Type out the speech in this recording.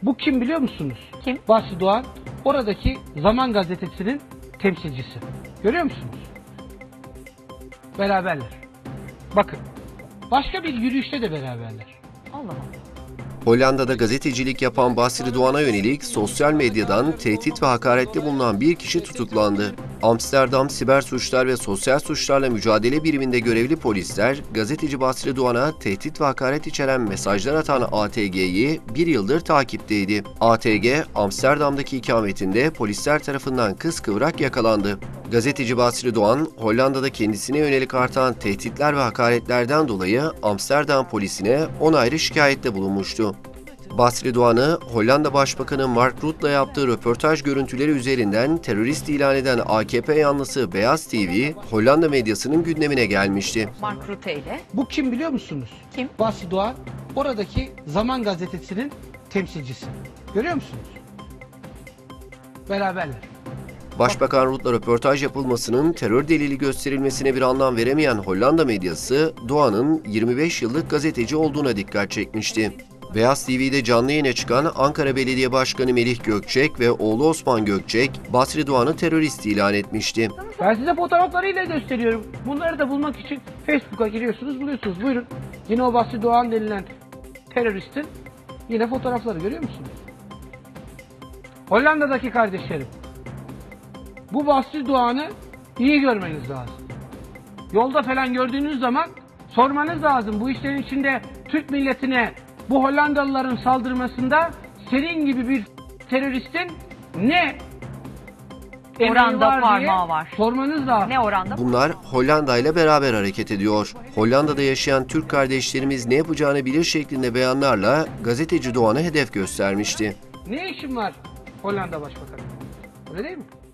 Bu kim biliyor musunuz? Kim? Basri Doğan, oradaki Zaman Gazetesi'nin temsilcisi. Görüyor musunuz? Beraberler. Bakın, başka bir yürüyüşte de beraberler. Allah Allah. Hollanda'da gazetecilik yapan Basri Doğan'a yönelik sosyal medyadan tehdit ve hakarette bulunan bir kişi tutuklandı. Amsterdam Siber Suçlar ve Sosyal Suçlarla Mücadele Biriminde görevli polisler, gazeteci Basri Doğan'a tehdit ve hakaret içeren mesajlar atan ATG'yi bir yıldır takipteydi. ATG, Amsterdam'daki ikametinde polisler tarafından kıskıvrak yakalandı. Gazeteci Basri Doğan, Hollanda'da kendisine yönelik artan tehditler ve hakaretlerden dolayı Amsterdam polisine 10 ayrı şikayette bulunmuştu. Basri Doğan'ı Hollanda Başbakanı Mark Rutte'la yaptığı röportaj görüntüleri üzerinden terörist ilan eden AKP yanlısı Beyaz TV, Hollanda medyasının gündemine gelmişti. Mark Rutte ile. Bu kim biliyor musunuz? Kim? Basri Doğan, oradaki Zaman Gazetesi'nin temsilcisi. Görüyor musunuz? Beraberler. Başbakan Rutte'la röportaj yapılmasının terör delili gösterilmesine bir anlam veremeyen Hollanda medyası, Doğan'ın 25 yıllık gazeteci olduğuna dikkat çekmişti. Beyaz TV'de canlı yayına çıkan Ankara Belediye Başkanı Melih Gökçek ve oğlu Osman Gökçek, Basri Doğan'ı terörist ilan etmişti. Ben size fotoğraflarıyla gösteriyorum. Bunları da bulmak için Facebook'a giriyorsunuz, buluyorsunuz. Buyurun. Yine o Basri Doğan denilen teröristin yine fotoğrafları görüyor musunuz? Hollanda'daki kardeşlerim, bu Basri Doğan'ı iyi görmeniz lazım. Yolda falan gördüğünüz zaman sormanız lazım. Bu işlerin içinde Türk milletine bu Hollandalıların saldırmasında senin gibi bir teröristin ne Oranda emeği var diye parmağı var. sormanız lazım. Ne oranda? Bunlar Hollanda ile beraber hareket ediyor. Hollanda'da yaşayan Türk kardeşlerimiz ne yapacağını bilir şeklinde beyanlarla gazeteci Doğan'ı hedef göstermişti. Ne işin var Hollanda Başbakanı? Öyle değil mi?